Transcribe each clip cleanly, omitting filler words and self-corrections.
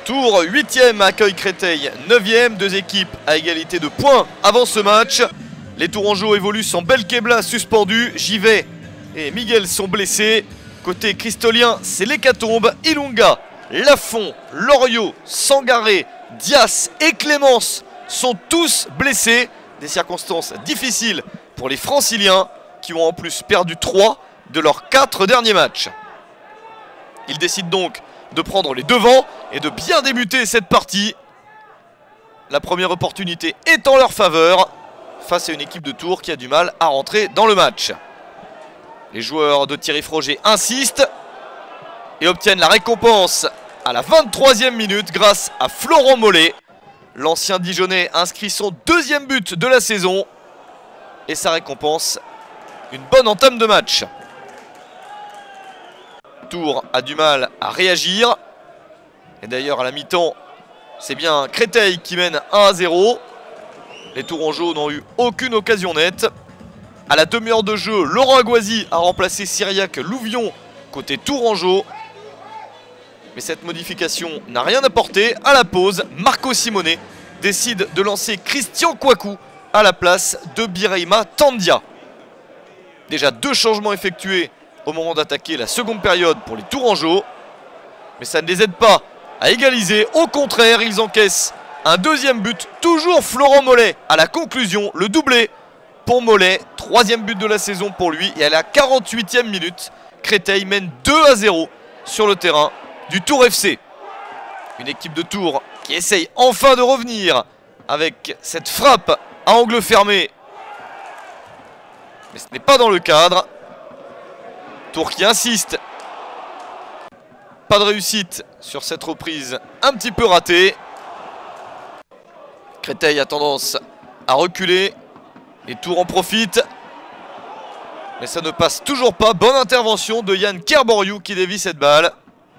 Tours 8e accueille Créteil 9e, deux équipes à égalité de points avant ce match. Les Tourangeaux évoluent sans Belkebla suspendu, Givet et Miguel sont blessés. Côté cristolien, c'est l'hécatombe. Ilunga, Lafont, Loriot, Sangaré, Dias et Clémence sont tous blessés. Des circonstances difficiles pour les Franciliens qui ont en plus perdu 3 de leurs 4 derniers matchs. Ils décident donc de prendre les devants et de bien débuter cette partie. La première opportunité est en leur faveur face à une équipe de Tours qui a du mal à rentrer dans le match. Les joueurs de Thierry Froger insistent et obtiennent la récompense à la 23e minute grâce à Florent Mollet. L'ancien Dijonais inscrit son 2e but de la saison et sa récompense, une bonne entame de match. Tours a du mal à réagir. Et d'ailleurs à la mi-temps, c'est bien Créteil qui mène 1-0. Les Tourangeaux n'ont eu aucune occasion nette. À la demi-heure de jeu, Laurent Aguazi a remplacé Cyriac Louvion côté Tourangeau. Mais cette modification n'a rien apporté. À la pause, Marco Simone décide de lancer Christian Kouakou à la place de Birahima Tandia. Déjà 2 changements effectués au moment d'attaquer la seconde période pour les Tourangeaux. Mais ça ne les aide pas à égaliser. Au contraire, ils encaissent un 2e but. Toujours Florent Mollet à la conclusion. Le doublé pour Mollet. 3e but de la saison pour lui. Et à la 48e minute, Créteil mène 2-0 sur le terrain du Tours FC. Une équipe de Tours qui essaye enfin de revenir avec cette frappe à angle fermé. Mais ce n'est pas dans le cadre. Tours qui insiste. Pas de réussite sur cette reprise un petit peu ratée. Créteil a tendance à reculer. Et Tours en profite. Mais ça ne passe toujours pas. Bonne intervention de Yann Kerboriou qui dévie cette balle.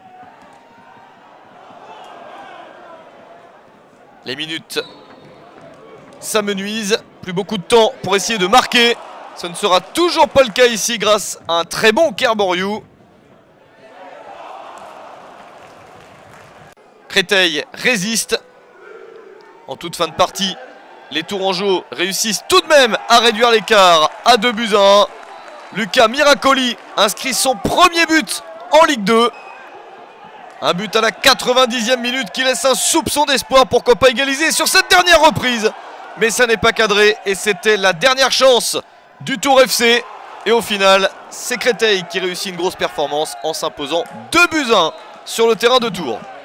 Les minutes s'amenuisent. Plus beaucoup de temps pour essayer de marquer. Ce ne sera toujours pas le cas ici grâce à un très bon Kerboriou. Créteil résiste. En toute fin de partie, les Tourangeaux réussissent tout de même à réduire l'écart à 2-1. Lucas Miracoli inscrit son premier but en Ligue 2. Un but à la 90e minute qui laisse un soupçon d'espoir, pourquoi pas égaliser sur cette dernière reprise. Mais ça n'est pas cadré et c'était la dernière chance du Tours FC. Et au final, c'est Créteil qui réussit une grosse performance en s'imposant 2-1 sur le terrain de Tours.